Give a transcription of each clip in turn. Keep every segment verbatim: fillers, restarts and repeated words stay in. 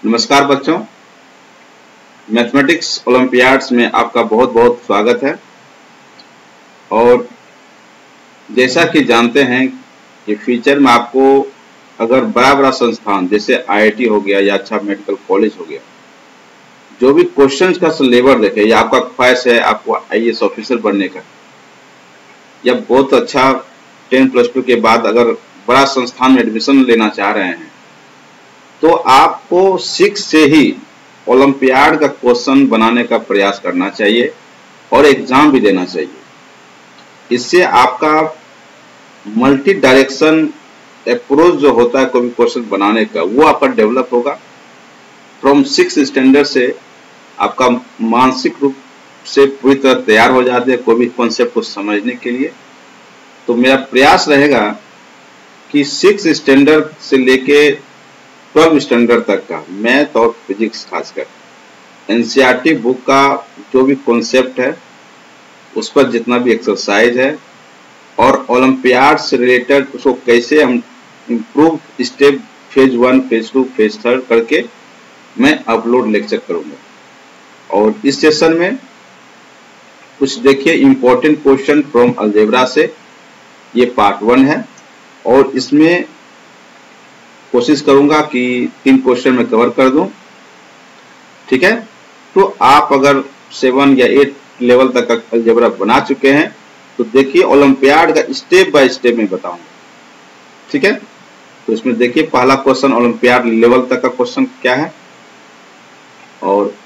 नमस्कार बच्चों, mathematics Olympiads में आपका बहुत बहुत स्वागत है। और जैसा कि जानते हैं कि फ्यूचर में आपको अगर बड़ा बड़ा संस्थान जैसे आई आई टी हो गया या अच्छा मेडिकल कॉलेज हो गया, जो भी क्वेश्चंस का सिलेबस देखे, या आपका ख्वाहिश है आपको आई ए एस ऑफिसर बनने का, या बहुत अच्छा टेन प्लस टू के बाद अगर बड़ा संस्थान में एडमिशन लेना चाह रहे हैं, तो आपको सिक्स से ही ओलंपियाड का क्वेश्चन बनाने का प्रयास करना चाहिए और एग्जाम भी देना चाहिए। इससे आपका मल्टी डायरेक्शन अप्रोच जो होता है कोई भी क्वेश्चन बनाने का, वो आपका डेवलप होगा। फ्रॉम सिक्स स्टैंडर्ड से आपका मानसिक रूप से पूरी तरह तैयार हो जाते हैं कोई भी कॉन्सेप्ट को समझने के लिए। तो मेरा प्रयास रहेगा कि सिक्स स्टैंडर्ड से लेके ट्वेल्व स्टैंडर्ड तक का मैथ और फिजिक्स, खासकर एनसीईआरटी बुक का जो भी कॉन्सेप्ट है उस पर जितना भी एक्सरसाइज है और ओलंपियाड से रिलेटेड उसको कैसे हम improve step phase one, phase two, phase third करके मैं अपलोड लेक्चर करूंगा। और इस सेशन में कुछ देखिए इंपॉर्टेंट क्वेश्चन फ्रॉम अलजेब्रा से, ये पार्ट वन है और इसमें कोशिश करूंगा कि तीन क्वेश्चन में कवर कर दूं, ठीक है। तो आप अगर सेवन या एट लेवल तक का अलजेब्रा बना चुके हैं तो देखिए ओलंपियाड का स्टेप बाय स्टेप में बताऊंगा, ठीक है। तो इसमें देखिए पहला क्वेश्चन ओलंपियाड लेवल तक का क्वेश्चन क्या है, और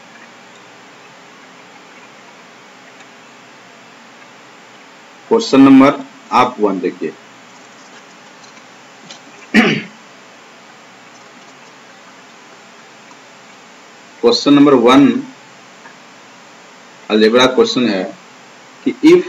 क्वेश्चन नंबर आप वन देखिए। Question number one algebra question है कि इफ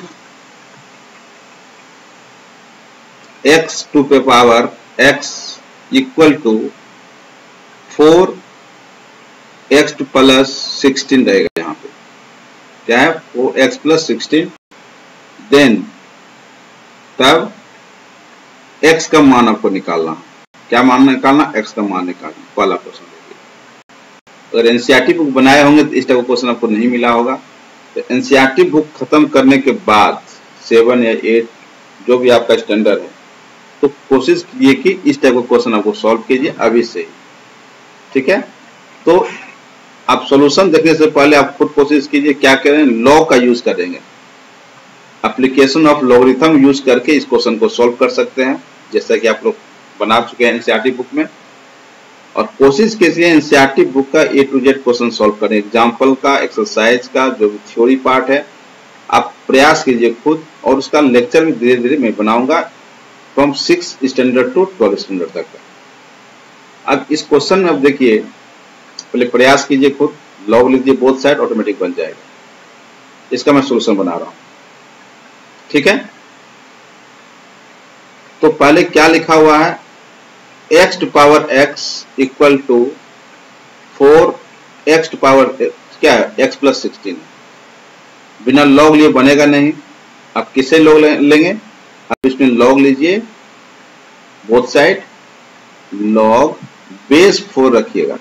x टू पे power x equal to four x plus sixteen रहेगा, यहाँ पे क्या है, four x plus sixteen, then तब x का मान आपको निकालना। क्या मान निकालना? x का मान निकालना। पहला क्वेश्चन अगर एनसीईआरटी बुक बनाए होंगे तो इस टाइप का क्वेश्चन आपको नहीं मिला होगा। तो एनसीईआरटी बुक खत्म करने के बाद सेवन या एट जो भी आपका स्टैंडर्ड है, तो कोशिश कीजिए कि इस टाइप का क्वेश्चन आपको सॉल्व कीजिए अभी से ही, ठीक है। तो आप सॉल्यूशन देखने से पहले आप खुद कोशिश कीजिए क्या करें, लॉग का यूज करेंगे, एप्लीकेशन ऑफ लॉगरिथम यूज करके इस क्वेश्चन को सॉल्व कर सकते हैं, जैसा कि आप लोग बना चुके हैं एनसीईआरटी बुक में। और कोशिश कीजिए एनसीईआरटी बुक का A to Z question solve करें, एग्जाम्पल का, एक्सरसाइज का, जो भी थ्योरी पार्ट है आप प्रयास कीजिए खुद। और उसका लेक्चर भी धीरे धीरे मैं बनाऊंगा from six standard to twelve standard तक का। अब इस क्वेश्चन में अब देखिए, पहले प्रयास कीजिए खुद, लॉग लीजिए बोथ साइड, ऑटोमेटिक बन जाएगा। इसका मैं सोल्यूशन बना रहा हूं, ठीक है। तो पहले क्या लिखा हुआ है, x to power x equal to four x to power क्या है, x प्लस सिक्सटीन। बिना लॉग लिए बनेगा नहीं। आप किसे लॉग लेंगे, आप इसमें लॉग लीजिए both side, log base four रखिएगा,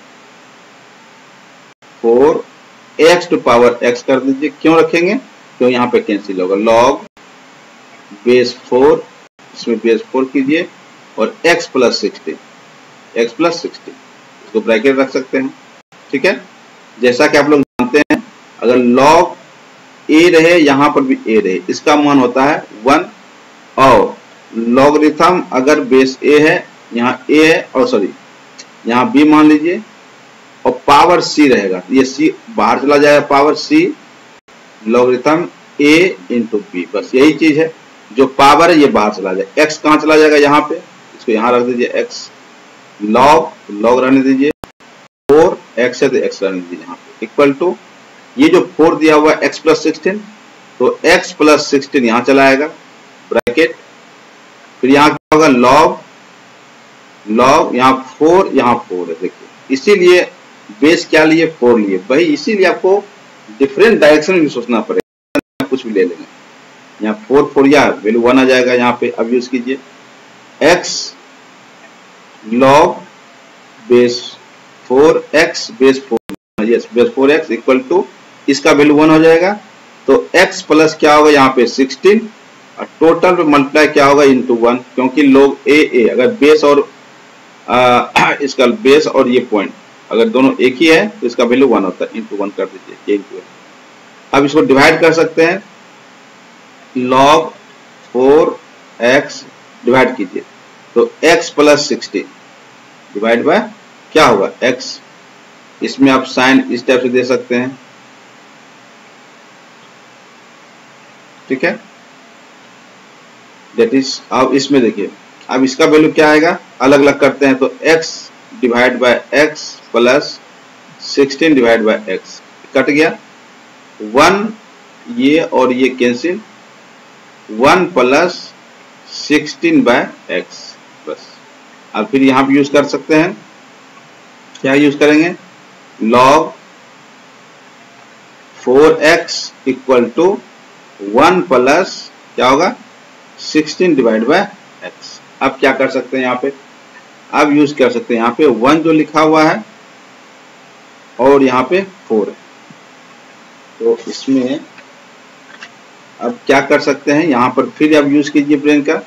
four x to power x कर दीजिए। क्यों रखेंगे, क्यों यहाँ पे कैंसिल होगा, लॉग बेस फोर, इसमें बेस फोर कीजिए और x plus sixteen, x plus sixteen इसको ब्रैकेट रख सकते हैं, ठीक है। जैसा कि आप लोग जानते हैं अगर लॉग a रहे, यहां पर भी a रहे, इसका मान होता है वन। और लॉगरिथम अगर बेस a है, यहाँ a है, और सॉरी यहाँ b मान लीजिए, और पावर c रहेगा, ये c बाहर चला जाएगा, power c, logarithm a into b, बस यही चीज है। जो पावर है ये बाहर चला जाएगा, x कहां चला जाएगा, यहाँ पे, इसको यहाँ रख दीजिए x, लॉग लॉग रहने दीजिए, फोर x है तो x रहने दीजिए यहाँ पे, इक्वल टू ये जो फोर दिया हुआ है x प्लस सिक्सटीन, तो x प्लस सिक्सटीन यहाँ चला आएगा ब्रैकेट, फिर यहाँ क्या होगा, लॉग लॉग यहाँ फोर, यहाँ फोर है, देखिए इसीलिए बेस क्या लिए, फोर लिए भाई, इसीलिए आपको डिफरेंट डायरेक्शन में भी सोचना पड़ेगा, कुछ भी ले लेंगे। यहाँ फोर फोर या वैल्यू वन आ जाएगा, यहाँ पे अब यूज कीजिए x log base four x base four, yes base four x equal to इसका वैल्यू वन हो जाएगा। तो x प्लस क्या होगा यहाँ पे सिक्सटीन और टोटल पे मल्टीप्लाई क्या होगा इंटू वन, क्योंकि लोग ए ए अगर बेस और आ, इसका बेस और ये पॉइंट अगर दोनों एक ही है तो इसका वैल्यू वन होता है, इंटू वन कर दीजिए ये इंटू। अब इसको डिवाइड कर सकते हैं, लॉग फोर एक्स डिवाइड कीजिए तो x plus sixteen divide by क्या होगा x, इसमें आप साइन इस टाइप से दे सकते हैं, ठीक है। दैट इज, अब इसमें देखिए अब इसका वैल्यू क्या आएगा, अलग अलग करते हैं तो x divide by x plus sixteen divide by x cut गया, वन ये और ये cancel, one plus sixteen by x बस। अब फिर यहां पे यूज कर सकते हैं, क्या यूज करेंगे, log four x equal to one plus क्या होगा सिक्सटीन डिवाइड बाय एक्स। अब क्या कर सकते हैं यहाँ पे, अब यूज कर सकते हैं यहाँ पे वन जो लिखा हुआ है और यहाँ पे फोर है, तो इसमें अब क्या कर सकते हैं, यहाँ पर फिर अब यूज कीजिए ब्रेन का।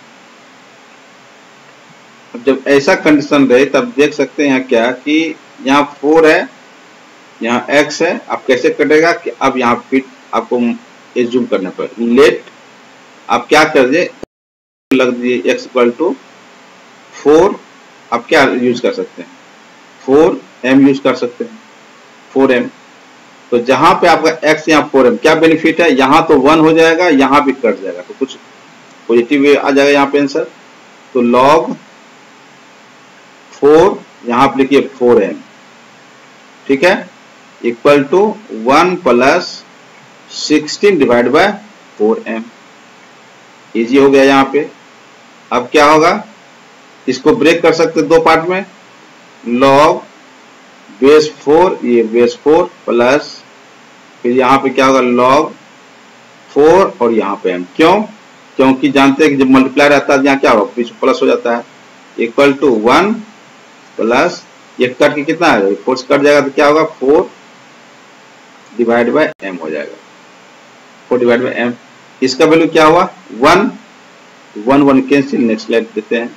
अब जब ऐसा कंडीशन रहे तब देख सकते हैं यहाँ क्या कि यहाँ फोर है यहाँ x है, अब कैसे कटेगा कि अब यहाँ फिर आपको एज्यूम करना पड़ेगा, लेट आप क्या कर दिए लग दिए x इक्वल टू फोर, आप क्या यूज कर सकते हैं फोर एम यूज कर सकते हैं फोर एम। तो जहां पे आपका x यहाँ फोर एम, क्या बेनिफिट है, यहाँ तो वन हो जाएगा यहाँ भी कट जाएगा तो कुछ पॉजिटिव आ जाएगा यहाँ पे आंसर। तो लॉग फोर यहाँ पे लिखिए फोर एम, ठीक है, equal to one plus sixteen divide by four m, easy हो गया यहाँ पे। अब क्या होगा, इसको ब्रेक कर सकते दो पार्ट में, लॉग बेस फोर ये बेस फोर प्लस फिर यहाँ पे क्या होगा लॉग फोर और यहाँ पे एम, क्यों, क्योंकि जानते हैं कि जब मल्टीप्लाई रहता है यहाँ क्या होगा बीच प्लस हो जाता है, इक्वल टू वन प्लस ये कट के कितना है फोर से कट जाएगा तो क्या होगा फोर डिवाइड बाय एम हो जाएगा, फोर डिवाइड बाय एम। इसका वैल्यू क्या हुआ one, one one cancel, next slide देते हैं,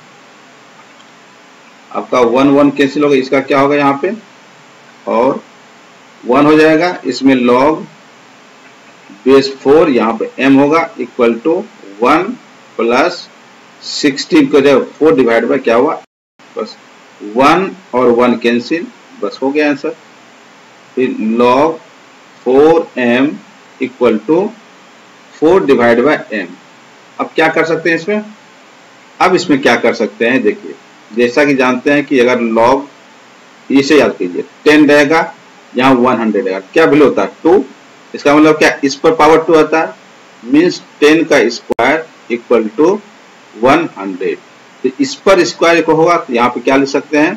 आपका वन वन कैंसिल होगा, इसका क्या होगा यहाँ पे और वन हो जाएगा, इसमें लॉग बेस फोर यहाँ पे m होगा equal to one plus sixteen को जब फोर डिवाइड बाय क्या हुआ बस वन और वन कैंसिल, बस हो गया आंसर। फिर log four m equal to four divide by m. अब क्या कर सकते हैं इसमें, अब इसमें क्या कर सकते हैं देखिए, जैसा कि जानते हैं कि अगर लॉग इसे याद कीजिए टेन रहेगा यहाँ वन हंड्रेड रहेगा, क्या वैल्यू होता है टू, इसका मतलब क्या इस पर पावर टू आता है, मीन्स टेन का square equal to one hundred. तो इस पर स्क्वायर को होगा तो यहाँ पे क्या लिख सकते हैं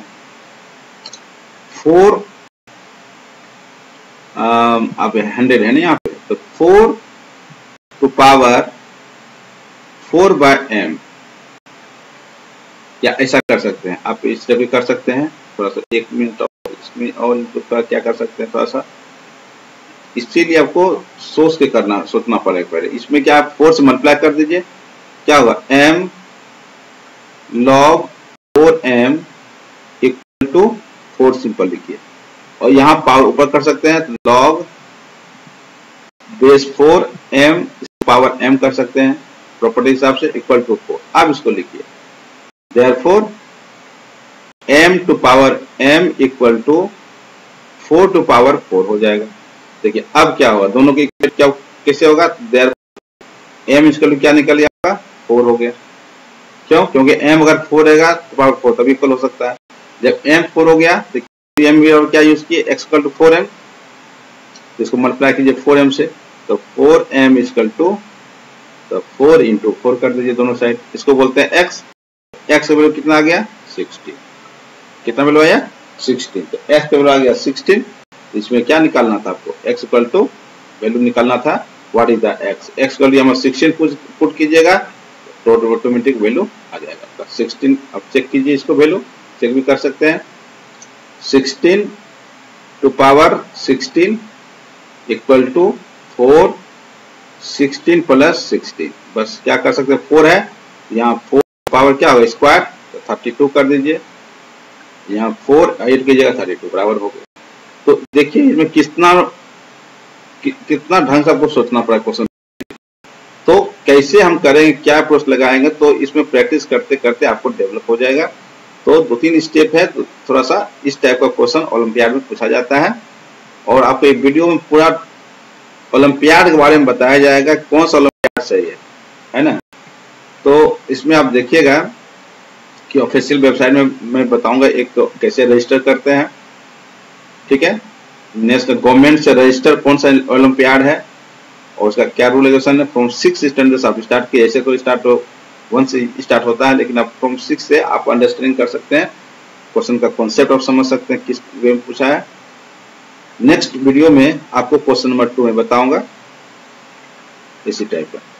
फोर, अब हंड्रेड है ना यहाँ पे, तो four to power four by m, या ऐसा कर सकते हैं आप, इस तरह भी कर सकते हैं। थोड़ा सा एक मिनट और इसमें और तो क्या कर सकते हैं थोड़ा सा, इसीलिए आपको सोच के करना सोचना पड़ेगा पहले। इसमें क्या आप फोर से मल्टीप्लाई कर दीजिए, क्या होगा m log four m equal to four, simple लिखिए, और यहाँ पावर ऊपर कर सकते हैं log base four m power m कर सकते हैं प्रॉपर्टी हिसाब से इक्वल टू फोर। अब इसको लिखिए therefore m to power m equal to four to power four हो जाएगा। देखिए अब क्या होगा, दोनों की क्या कैसे होगा, देयर m इसका क्या निकल जाएगा फोर हो गया, क्यों, क्योंकि m अगर फोर रहेगा तो पावर फोर तभी इक्वल हो सकता है। जब m फोर हो गया तो m भी और क्या यूज किए x equal to four m, इसको मल्टीप्लाई कीजिए फोर एम से, तो फोर एम इक्वल टू तो फोर इंटू फोर कर दीजिए दोनों साइड, इसको बोलते हैं x, x का वैल्यू कितना आ गया सिक्सटीन, कितना वैल्यू आया सिक्सटीन, तो x का वैल्यू आ गया सिक्सटीन। इसमें क्या निकालना था आपको, x इक्वल टू वैल्यू निकालना था what is the x, x का वैल्यू हम सिक्सटीन पुट कीजिएगा तो ऑटोमेटिक वैल्यू आ जाएगा आपका सिक्सटीन। अब चेक कीजिए इसको, वैल्यू चेक भी कर सकते हैं, sixteen to power sixteen equal to four, sixteen plus sixteen, बस क्या कर सकते हैं, फोर है, यहाँ फोर पावर क्या होगा स्क्वायर, तो थर्टी टू कर दीजिए, यहाँ फोर एट की जगह थर्टी टू बराबर हो गया। तो देखिए इसमें कितना कि, कितना ढंग से आपको सोचना पड़ा क्वेश्चन। तो कैसे हम करेंगे, क्या अप्रोच लगाएंगे, तो इसमें प्रैक्टिस करते करते आपको डेवलप हो जाएगा। तो दो तीन स्टेप है, तो थोड़ा सा इस टाइप का क्वेश्चन ओलंपियाड में पूछा जाता है, और आपको एक वीडियो में पूरा ओलंपियाड के बारे में बताया जाएगा, कौन सा ओलंपियाड सही है, है ना। तो इसमें आप देखिएगा कि ऑफिशियल वेबसाइट में मैं बताऊंगा एक तो कैसे रजिस्टर करते हैं, ठीक है, नेशनल गवर्नमेंट से रजिस्टर कौन सा ओलंपियाड है और उसका क्या रूल रेगुलेशन है। फ्रॉम सिक्स स्टैंडर्ड से आप स्टार्ट किए, ऐसे तो स्टार्ट हो वन से स्टार्ट होता है, लेकिन आप फ्रॉम सिक्स से आप अंडरस्टैंडिंग कर सकते हैं, क्वेश्चन का कॉन्सेप्ट आप समझ सकते हैं किस वे में पूछा है। नेक्स्ट वीडियो में आपको क्वेश्चन नंबर टू में बताऊंगा इसी टाइप का।